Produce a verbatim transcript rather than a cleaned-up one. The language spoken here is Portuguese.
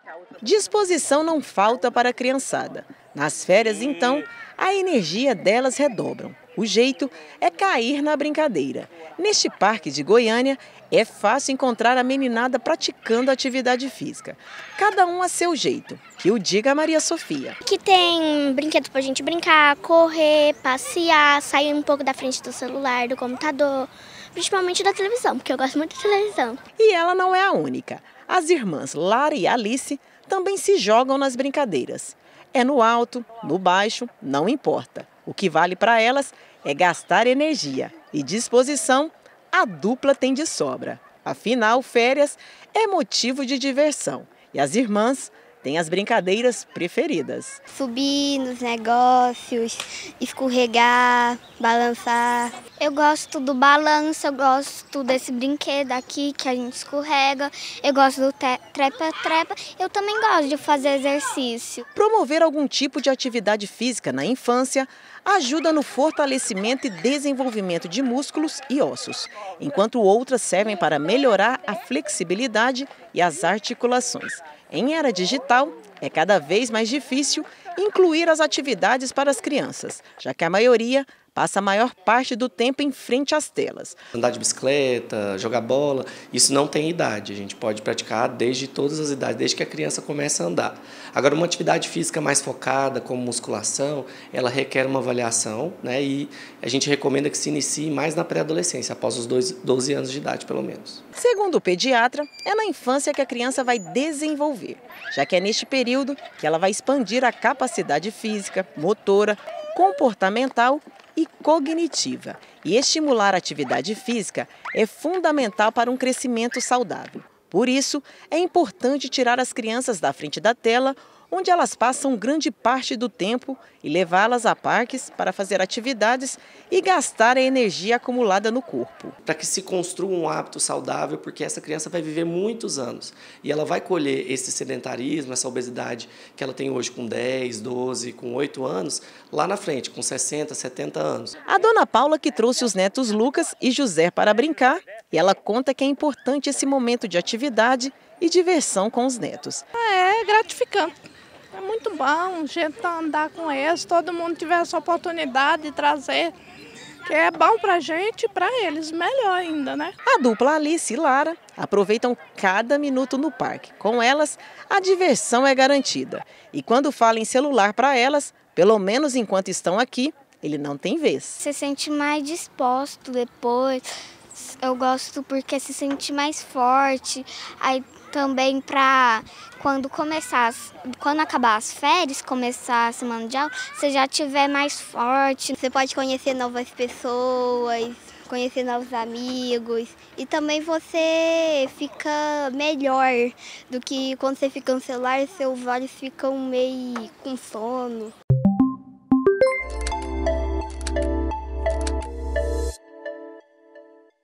Disposição não falta para a criançada. Nas férias, então, a energia delas redobram. O jeito é cair na brincadeira. Neste parque de Goiânia, é fácil encontrar a meninada praticando atividade física. Cada um a seu jeito, que o diga a Maria Sofia. Aqui tem brinquedo pra gente brincar, correr, passear, sair um pouco da frente do celular, do computador, principalmente da televisão, porque eu gosto muito da televisão. E ela não é a única. As irmãs Lara e Alice também se jogam nas brincadeiras. É no alto, no baixo, não importa. O que vale para elas é gastar energia e disposição, a dupla tem de sobra. Afinal, férias é motivo de diversão e as irmãs têm as brincadeiras preferidas. Subir nos negócios, escorregar, balançar. Eu gosto do balanço, eu gosto desse brinquedo aqui que a gente escorrega. Eu gosto do trepa-trepa. Eu também gosto de fazer exercício. Promover algum tipo de atividade física na infância ajuda no fortalecimento e desenvolvimento de músculos e ossos, enquanto outras servem para melhorar a flexibilidade e as articulações. Em era digital, é cada vez mais difícil incluir as atividades para as crianças, já que a maioria passa a maior parte do tempo em frente às telas. Andar de bicicleta, jogar bola, isso não tem idade. A gente pode praticar desde todas as idades, desde que a criança comece a andar. Agora, uma atividade física mais focada, como musculação, ela requer uma avaliação, né? E a gente recomenda que se inicie mais na pré-adolescência, após os doze anos de idade, pelo menos. Segundo o pediatra, é na infância que a criança vai desenvolver, já que é neste período que ela vai expandir a capacidade física, motora, comportamental e cognitiva. E estimular a atividade física é fundamental para um crescimento saudável. Por isso, é importante tirar as crianças da frente da tela, onde elas passam grande parte do tempo, e levá-las a parques para fazer atividades e gastar a energia acumulada no corpo. Para que se construa um hábito saudável, porque essa criança vai viver muitos anos e ela vai colher esse sedentarismo, essa obesidade que ela tem hoje com dez, doze, com oito anos, lá na frente, com sessenta, setenta anos. A dona Paula que trouxe os netos Lucas e José para brincar, e ela conta que é importante esse momento de atividade e diversão com os netos. É gratificante. É muito bom, gente andar com eles, todo mundo tiver essa oportunidade de trazer, que é bom para a gente e para eles, melhor ainda, né? A dupla Alice e Lara aproveitam cada minuto no parque. Com elas, a diversão é garantida. E quando fala em celular para elas, pelo menos enquanto estão aqui, ele não tem vez. Você sente mais disposto depois. Eu gosto porque se sente mais forte. Aí também para quando começar, quando acabar as férias, começar a semana de aula, você já estiver mais forte. Você pode conhecer novas pessoas, conhecer novos amigos e também você fica melhor do que quando você fica no celular, seus olhos ficam meio com sono.